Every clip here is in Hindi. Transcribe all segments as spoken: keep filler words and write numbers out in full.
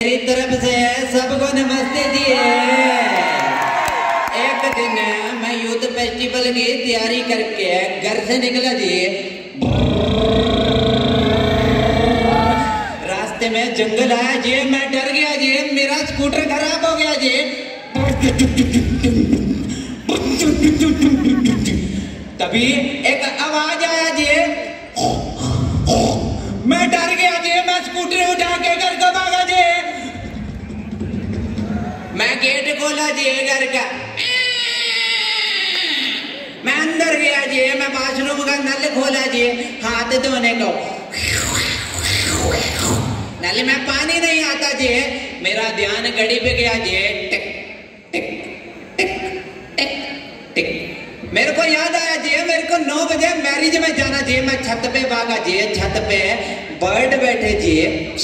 मेरी तरफ से सबको नमस्ते जी। एक दिन मैं यूथ फेस्टिवल की तैयारी करके घर से निकला जी। रास्ते में जंगल आया जी, मैं डर गया जी, मेरा स्कूटर खराब हो गया जी। तभी एक आवाज आया जी, मैं डर गया जी, मैं स्कूटर उठा के घर को भागा जी। मैं गेट खोला जी घर का, मैं अंदर गया जी, मैं बाथरूम का नल खोला जी, हाथ धोने को। नल में पानी नहीं आता जी, मेरा ध्यान घड़ी पे गया जी। टिक टिक टिक टिक टिक। मेरे को याद आया जी, मेरे को नौ बजे मैरिज में जाना जी। मैं छत पे भागा जी, छत पे बर्ड बैठे जी।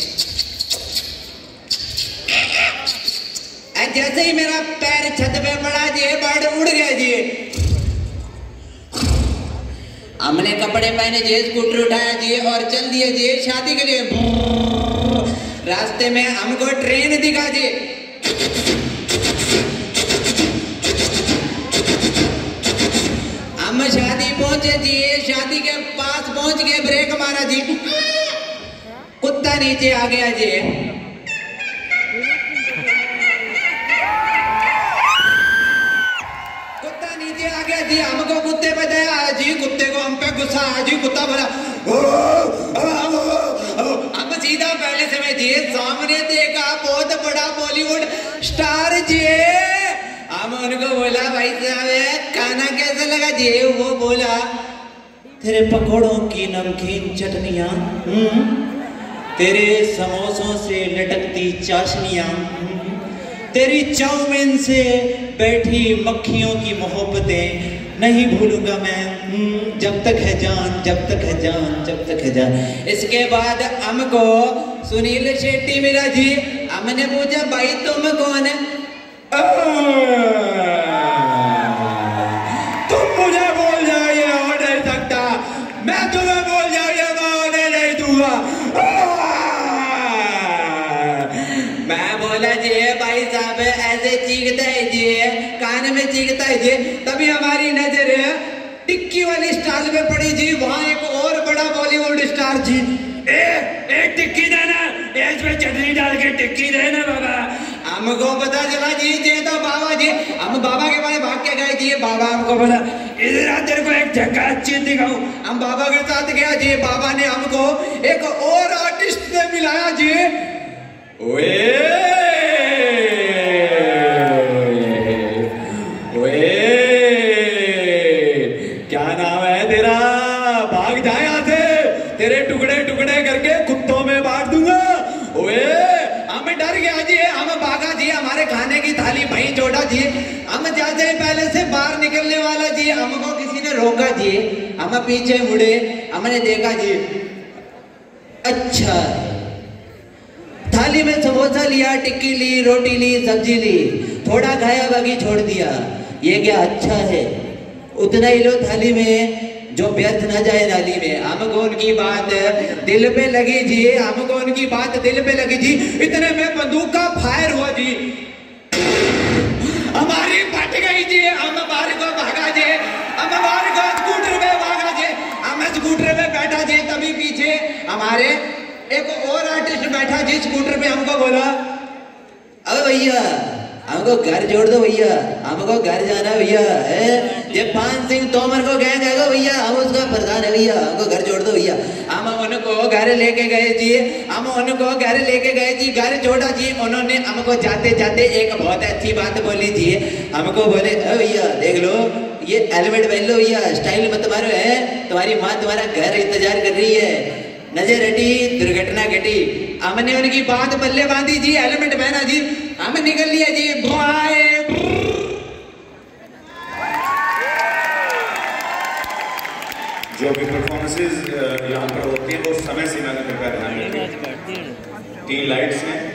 जैसे ही मेरा पैर छत पे पड़ा जी, बर्ड उड़ गया जी। हमने कपड़े पहने जी, स्कूटर उठाया जी और चल दिए जी शादी के लिए। रास्ते में हमको ट्रेन दिखा जी। हम शादी पहुंचे जी, शादी के पास पहुंच गए, ब्रेक मारा जी, कुत्ता नीचे आ गया जी। कुत्ता नीचे आ गया जी, हमको कुत्ते पे दया आया जी, कुत्ते को हम पे गुस्सा आया जी। कुत्ता बोला, हम सीधा पहले समय जी सामने देखा बहुत बड़ा बॉलीवुड स्टार जी। हम उनको बोला, भाई साहब खाना कैसा लगा जी? वो बोला, तेरे पकौड़ों की नमकीन चटनियां, तेरे समोसों से लटकती चाशनियां, तेरी चाउमीन से बैठी मक्खियों की मोहब्बतें नहीं भूलूंगा मैं, जब तक है जान, जब तक है जान, जब तक है जान। इसके बाद हमको सुनील शेट्टी मिला जी। हमने पूछा, भाई तुम कौन है? तुम मुझे बोल जाओ ये हो नहीं सकता, मैं तुम्हें बोल जाऊँ ये मैं होने नहीं दूंगा। मैं बोला जी, भाई साहब ऐसे चीखता है जी, कान में चीखता है जी। तभी हमारी नजर टिक्की वाली स्टाइल में पड़ी जी। वहां एक और बड़ा बॉलीवुड स्टार जी। ए, एक टिक्की देना, इसमें चटनी डाल के टिक्की देना बाबा। हमको पता चला जी, ये तो बाबा जी। हम बाबा के पास भाग के गए जी। बाबा हमको बोला, इधर तेरे को एक जगह अच्छी दिखाऊं। हम बाबा के साथ गया जी। बाबा ने हमको एक और आर्टिस्ट से मिलाया जी। ओए ओए, क्या नाम है तेरा? भाग जा यहाँ से, तेरे टुकड़े टुकड़े करके कुत्तों में बांट दूंगा। ओए, हम डर गया जी, हम भागा जी। हमारे खाने की थाली वहीं छोड़ा जी। हम जैसे पहले से बाहर निकलने वाला जी, हमको किसी ने रोका जी। हम पीछे मुड़े, हमने देखा जी, अच्छा थाली में समोसा लिया, टिक्की ली, रोटी ली, सब्जी ली, थोड़ा खाया बाकी छोड़ दिया। ये क्या अच्छा है? उतना ही लो थाली में, जो व्यर्थ ना जाए नाली में। हमको उनकी बात दिल पे लगी जी, हमको उनकी बात दिल पे लगी जी। इतने में बंदूक का फायर हुआ जी, हमारी फट गई जी। हम बाहर को भागा जी, हम बाहर को स्कूटर पे भागा जी। हम स्कूटर पे बैठा जी, तभी पीछे हमारे एक और आर्टिस्ट बैठा जी स्कूटर पे। हमको बोला, अरे भैया हमको घर जोड़ दो भैया, हमको घर जाना भैया है। ये पान सिंह तोमर को गैंग है भैया, हम उसका प्रधान है भैया, हमको घर जोड़ दो भैया। हम उनको घर लेके गए जी, हम उनको घर लेके गए जी, घर जोड़ा जी। उन्होंने हमको जाते जाते एक बहुत अच्छी बात बोली जी। हमको बोले, अरे भैया देख लो, ये हेलमेट पहन लो भैया, स्टाइल मत मारो है, तुम्हारी माँ तुम्हारा घर इंतजार कर रही है, नजर हटी दुर्घटना घटी। हमने उनकी बात पल्ले बांधी जी, हेलमेट पहना जी, हम निकल लिया जी। बाय। जो भी परफॉर्मेंसेज यहाँ पर होती हैं वो समय सीमा का ध्यान रखें। तीन लाइट्स हैं,